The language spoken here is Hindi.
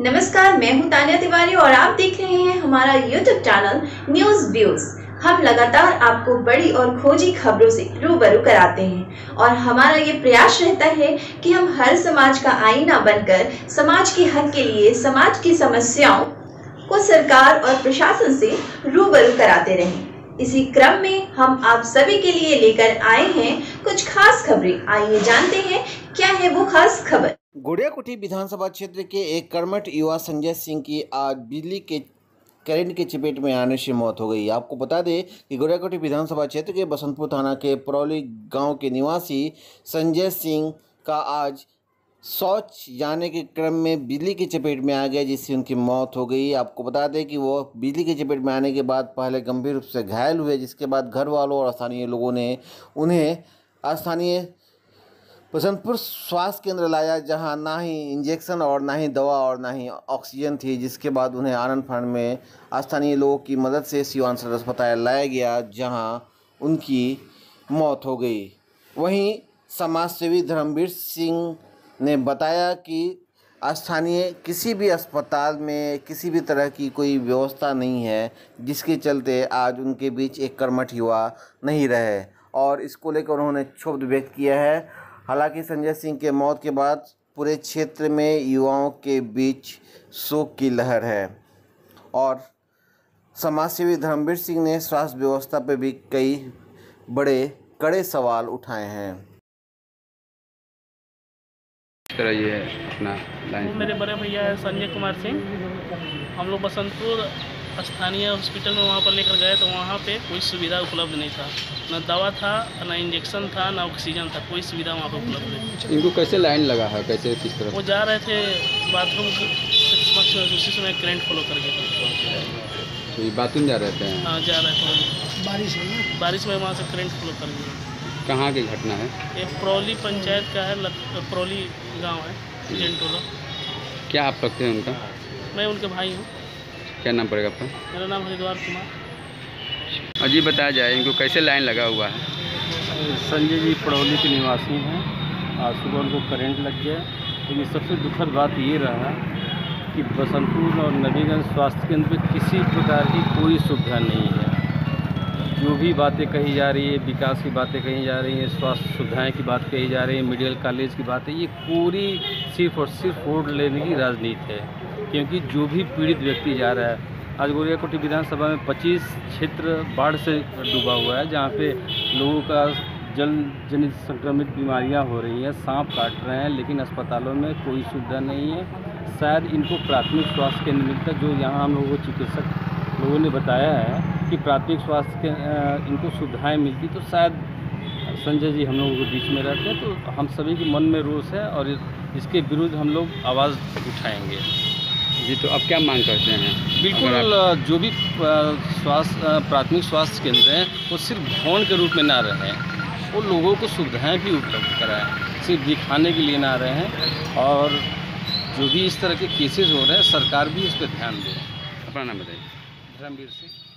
नमस्कार, मैं हूं तानिया तिवारी और आप देख रहे हैं हमारा YouTube चैनल न्यूज व्यूज। हम लगातार आपको बड़ी और खोजी खबरों से रूबरू कराते हैं और हमारा ये प्रयास रहता है कि हम हर समाज का आईना बनकर समाज के हक के लिए समाज की समस्याओं को सरकार और प्रशासन से रूबरू कराते रहें। इसी क्रम में हम आप सभी के लिए लेकर आए हैं कुछ खास खबरें। आइए जानते हैं क्या है वो खास खबर। गुड़ियाकुटी विधानसभा क्षेत्र के एक कर्मठ युवा संजय सिंह की आज बिजली के करंट की चपेट में आने से मौत हो गई। आपको बता दें कि गुड़ियाकुटी विधानसभा क्षेत्र के बसंतपुर थाना के परौली गांव के निवासी संजय सिंह का आज शौच जाने के क्रम में बिजली की चपेट में आ गया, जिससे उनकी मौत हो गई। आपको बता दें कि वो बिजली की चपेट में आने के बाद पहले गंभीर रूप से घायल हुए, जिसके बाद घर वालों और स्थानीय लोगों ने उन्हें स्थानीय बसंतपुर स्वास्थ्य केंद्र लाया, जहां ना ही इंजेक्शन और ना ही दवा और ना ही ऑक्सीजन थी, जिसके बाद उन्हें आनंद फानन में स्थानीय लोगों की मदद से सिवान सदर अस्पताल लाया गया, जहां उनकी मौत हो गई। वहीं समाजसेवी धर्मवीर सिंह ने बताया कि स्थानीय किसी भी अस्पताल में किसी भी तरह की कोई व्यवस्था नहीं है, जिसके चलते आज उनके बीच एक कर्मठ युवा नहीं रहे और इसको लेकर उन्होंने क्षोभ व्यक्त किया है। हालांकि संजय सिंह के मौत के बाद पूरे क्षेत्र में युवाओं के बीच शोक की लहर है और समाजसेवी धर्मवीर सिंह ने स्वास्थ्य व्यवस्था पर भी कई बड़े कड़े सवाल उठाए हैं। कराइए अपना लाइन। मेरे बड़े भैया है संजय कुमार सिंह। हम लोग बसंतपुर स्थानीय हॉस्पिटल में वहाँ पर लेकर गए तो वहाँ पे कोई सुविधा उपलब्ध नहीं था, ना दवा था, ना इंजेक्शन था, ना ऑक्सीजन था, कोई सुविधा वहाँ पे उपलब्ध नहीं। इनको कैसे लाइन लगा है, कैसे किस तरह? वो जा रहे थे बाथरूम उसी समय करंट फॉलो करके। तो ये बाथरूम जा रहे थे? हाँ, जा रहे थे बारिश में वहाँ से करंट फॉलो कर गया। कहाँ की घटना है? ये परौली पंचायत का है, परौली गाँव है, जेंटोला। क्या आप लगते हैं उनका? मैं उनके भाई हूँ। क्या नाम पड़ेगा आपका? मेरा नाम हरिद्वार कुमार। अजी बताया जाए इनको कैसे लाइन लगा हुआ है? संजय जी परौली के निवासी हैं। आज सुबह उनको करंट लग गया, लेकिन सबसे दुखद बात ये रहा कि बसंतपुर और नबीगंज स्वास्थ्य केंद्र में किसी प्रकार की कोई सुविधा नहीं है। जो भी बातें कही जा रही है, विकास की बातें कही जा रही हैं, स्वास्थ्य सुविधाएं की बात कही जा रही है, मेडिकल कॉलेज की बात है, ये पूरी सिर्फ और सिर्फ वोट लेने की राजनीति है। क्योंकि जो भी पीड़ित व्यक्ति जा रहा है, आज गुड़ियाकुटी विधानसभा में 25 क्षेत्र बाढ़ से डूबा हुआ है, जहाँ पे लोगों का जल जनित संक्रमित बीमारियां हो रही हैं, सांप काट रहे हैं, लेकिन अस्पतालों में कोई सुविधा नहीं है। शायद इनको प्राथमिक स्वास्थ्य केंद्र मिलता, जो यहाँ हम लोगों को चिकित्सक लोगों ने बताया है कि प्राथमिक स्वास्थ्य के इनको सुविधाएँ मिलती तो शायद संजय जी हम लोगों के बीच में रहते हैं। तो हम सभी के मन में रोष है और इसके विरुद्ध हम लोग आवाज़ उठाएंगे। जी, तो अब क्या मांग करते हैं? बिल्कुल, जो भी प्राथमिक स्वास्थ्य केंद्र हैं वो सिर्फ भवन के रूप में ना रहे, वो लोगों को सुविधाएं भी उपलब्ध कराएं, सिर्फ दिखाने के लिए ना रहे। और जो भी इस तरह के केसेस हो रहे हैं, सरकार भी इस पर ध्यान दे। अपना नाम बताइए। धर्मवीर सिंह।